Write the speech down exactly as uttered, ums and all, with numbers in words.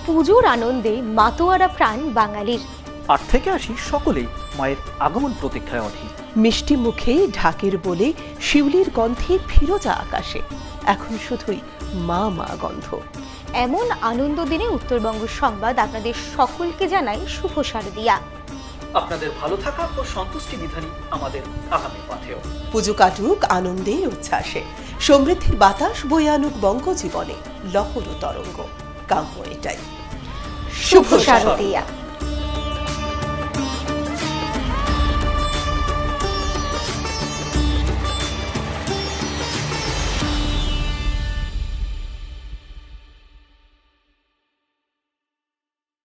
পুজোর আনন্দে মাতোয়ারা প্রাণ বাঙালির। আট থেকে আসি সকলেই মায়ের আগমন প্রতীক্ষায় অধীর। মিষ্টি মুখে ঢাকের বলে শিউলির গন্ধে ফিরোজা আকাশে, এখন শুধুই মা মা গন্ধ। এমন আনন্দ দিনে উত্তরবঙ্গ সংবাদ আপনাদের সকলকে জানাই শুভ শারদিয়া। আপনাদের ভালো থাকা ও সন্তুষ্টি বিধানই আমাদের আগামী পথেও। পুজো কাটুক আনন্দে উচ্ছ্বাসে, সমৃদ্ধির বাতাস বয়ে আনুক বঙ্গ জীবনে লহর তরঙ্গ, কাম্য এটাই। শুভ শারদিয়া।